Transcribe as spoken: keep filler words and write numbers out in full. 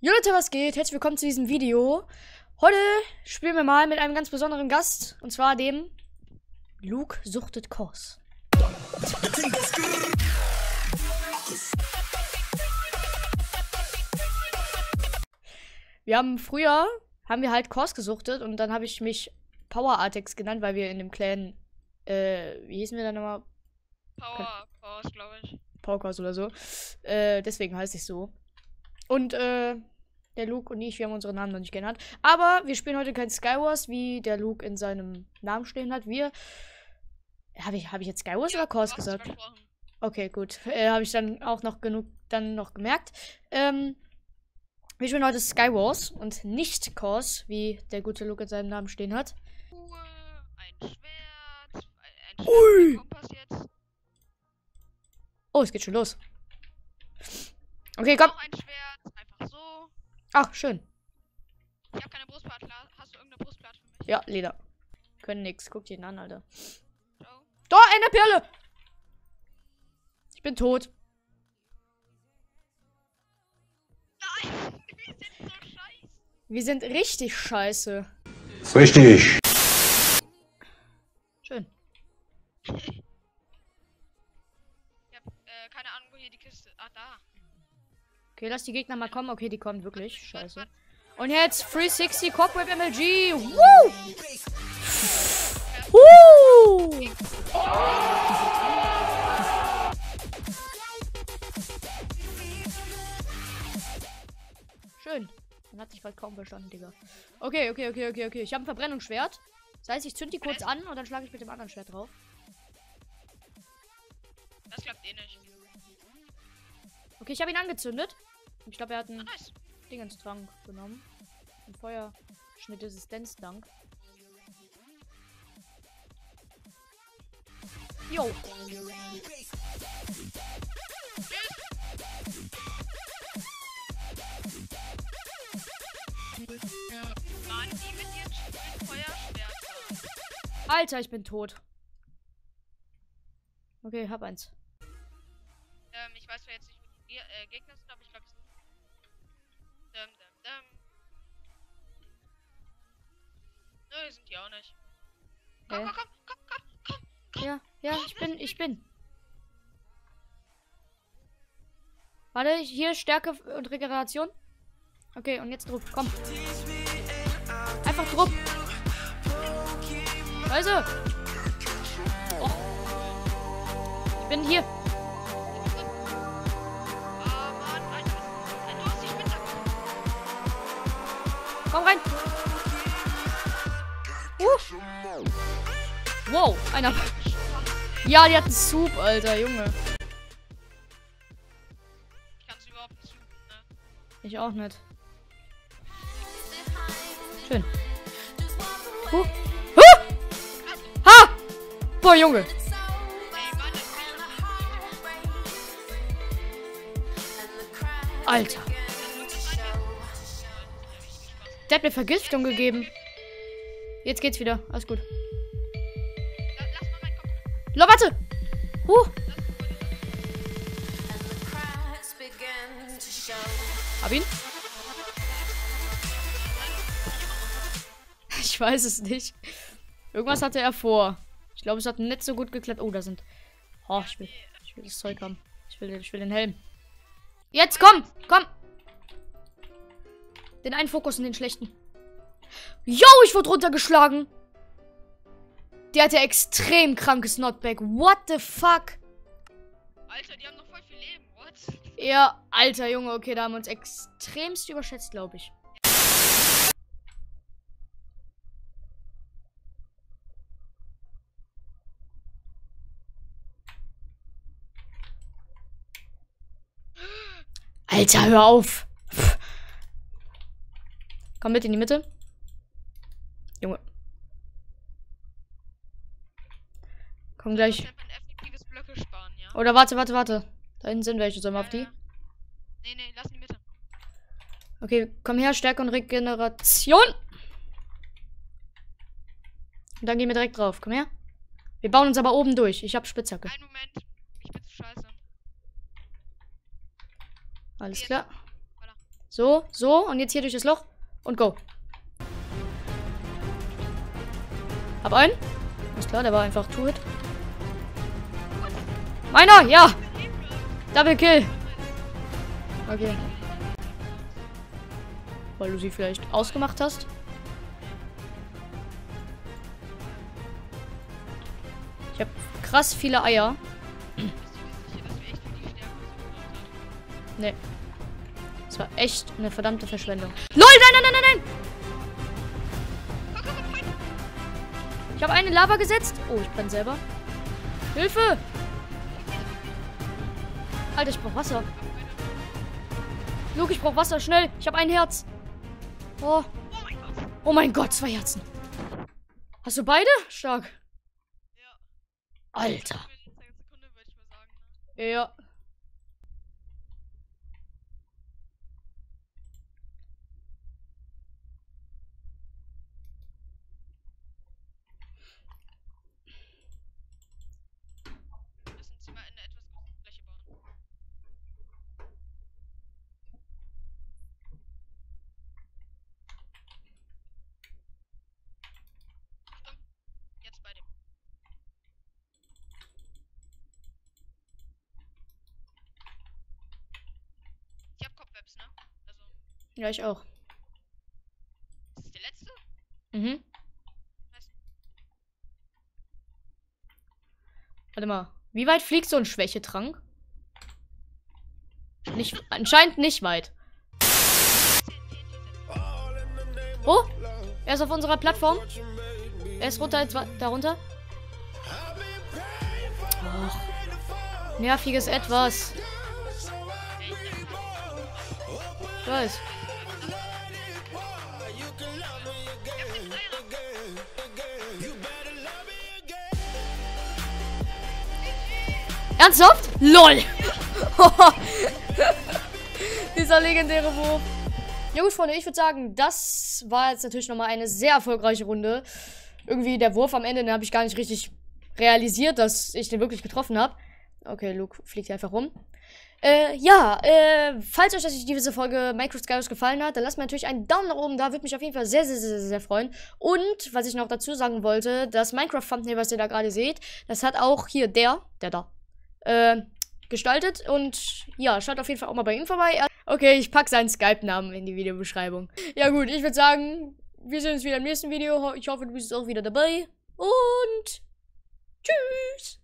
Jo Leute, was geht? Herzlich willkommen zu diesem Video. Heute spielen wir mal mit einem ganz besonderen Gast. Und zwar dem Luke suchtet Kors. Wir haben früher, haben wir halt Kors gesuchtet. Und dann habe ich mich Power Artex genannt, weil wir in dem Clan, äh, wie hießen wir da nochmal? Power Kors, glaube ich. Power Kors oder so. Äh, deswegen heiße ich so. Und, äh, der Luke und ich, wir haben unsere Namen noch nicht geändert. Aber wir spielen heute kein Skywars, wie der Luke in seinem Namen stehen hat. Wir. Habe ich, hab ich jetzt Skywars Ja, oder Kors du hast gesagt? versprochen. Okay, gut. Äh, Habe ich dann auch noch genug dann noch gemerkt. Ähm, wir spielen heute Skywars und nicht Kors, wie der gute Luke in seinem Namen stehen hat. Ruhe, ein Schwert, ein Schwert, Ui. ein Kompass jetzt. Oh, es geht schon los. Okay, komm. Noch ein Schwert, einfach so. Ach, schön. Ich habe keine Brustplatte. Hast du irgendeine Brustplatte für mich? Ja, Leder. Können nix. Guck dir den an, Alter. Ciao. Da, eine Perle! Ich bin tot. Nein, wir sind so scheiße. Wir sind richtig scheiße. Ist richtig. Schön. Ich hab äh, keine Ahnung, wo hier die Kiste. Ah, da. Okay, lass die Gegner mal kommen. Okay, die kommen wirklich. Scheiße. Und jetzt dreihundertsechzig Cockweb M L G. Woo! Woo! Schön. Man hat dich bald kaum verstanden, Digga. Okay, okay, okay, okay, okay. Ich habe ein Verbrennungsschwert. Das heißt, ich zünd die kurz an und dann schlage ich mit dem anderen Schwert drauf. Das klappt eh nicht. Okay, ich habe ihn angezündet. Ich glaube, er hat Ah, einen nice. Dingenstrank genommen. Ein Feuerschnittresistenztrank. Jo. Mann, die mit ihren schönen Feuerschwertern. Alter, ich bin tot. Okay, hab eins. Ähm, ich weiß zwar jetzt nicht, wo die Ge äh, Gegner sind, aber ich glaube, es sind. Dum, dum, dum. Nö, sind die auch nicht. Komm, Hä? komm, komm, komm, komm, komm, komm. Ja, ja, ich bin, ich bin. Warte, hier Stärke und Regeneration. Okay, und jetzt Druck, komm. Einfach Druck. Scheiße. Oh. Ich bin hier. Ah, Mann, Alter, was- du hast die Spitze. Komm rein. Uh. Wow, einer. Ja, die hat einen Soup, Alter, Junge. Ich kann es überhaupt nicht suchen, ne? Ich auch nicht. Schön. Huh. Huh. Ha! Boah, Junge. Ey, Mann, das kann ich Alter. Der hat mir Vergiftung gegeben. Jetzt geht's wieder. Alles gut. La- Lass mal meinen Kopf. Lo, warte. Huh. Hab ihn. Ich weiß es nicht. Irgendwas hatte er vor. Ich glaube, es hat nicht so gut geklappt. Oh, da sind. Oh, ich will, ich will das Zeug haben. Ich will, ich will den Helm. Jetzt komm, komm. Den einen Fokus und den schlechten. Yo, ich wurde runtergeschlagen. Der hatte extrem krankes Knockback. What the fuck? Alter, die haben noch voll viel Leben, what? Ja, alter Junge, okay, da haben wir uns extremst überschätzt, glaube ich. Alter, hör auf. Pff. Komm mit in die Mitte. Junge. Komm gleich. Das ist einfach ein effektives Blöcke sparen, ja? Oder warte, warte, warte. Da hinten sind welche. Sollen wir auf die? Nee, nee, lass in die Mitte. Okay, komm her, Stärke und Regeneration. Und dann gehen wir direkt drauf. Komm her. Wir bauen uns aber oben durch. Ich hab Spitzhacke. Einen Moment. Ich bin zu scheiße. Alles Jetzt. klar. Voilà. So, so. Und jetzt hier durch das Loch. Und go. Hab einen. Ist klar, der war einfach Two-Hit. Meiner, ja. Double Kill. Okay. Weil du sie vielleicht ausgemacht hast. Ich habe krass viele Eier. Nee. Das war echt eine verdammte Verschwendung. LOL, nein, nein, nein, nein, nein! Ich habe eine Lava gesetzt. Oh, ich brenne selber. Hilfe! Alter, ich brauche Wasser. Luke, ich brauche Wasser, schnell. Ich habe ein Herz. Oh. Oh mein Gott, zwei Herzen. Hast du beide? Stark. Ja. Alter. Sekunde, würde ich mal sagen, ne? Ja. Wir müssen Zimmer in eine etwas größere Fläche bauen. Achtung, jetzt bei dem. Ich hab Kopfwebs, ne? Also, Ja, ich auch. ist das der letzte? Mhm. Was? Warte mal. Wie weit fliegt so ein Schwächetrank? Nicht, anscheinend nicht weit. Oh, er ist auf unserer Plattform. Er ist runter, jetzt darunter. Och, nerviges Etwas. Ich weiß. Ernsthaft? LOL! Dieser legendäre Wurf. Ja gut, Freunde, ich würde sagen, das war jetzt natürlich nochmal eine sehr erfolgreiche Runde. Irgendwie der Wurf am Ende, den habe ich gar nicht richtig realisiert, dass ich den wirklich getroffen habe. Okay, Luke fliegt hier einfach rum. Äh, ja, äh, falls euch das, diese Folge Minecraft Skywars gefallen hat, dann lasst mir natürlich einen Daumen nach oben da, würde mich auf jeden Fall sehr, sehr, sehr, sehr freuen. Und, was ich noch dazu sagen wollte, das Minecraft-Thumbnail, was ihr da gerade seht, das hat auch hier der, der da, äh, gestaltet. Und ja, schaut auf jeden Fall auch mal bei ihm vorbei. Okay, ich packe seinen Skype-Namen in die Videobeschreibung. Ja gut, ich würde sagen, wir sehen uns wieder im nächsten Video. Ich hoffe, du bist auch wieder dabei. Und tschüss!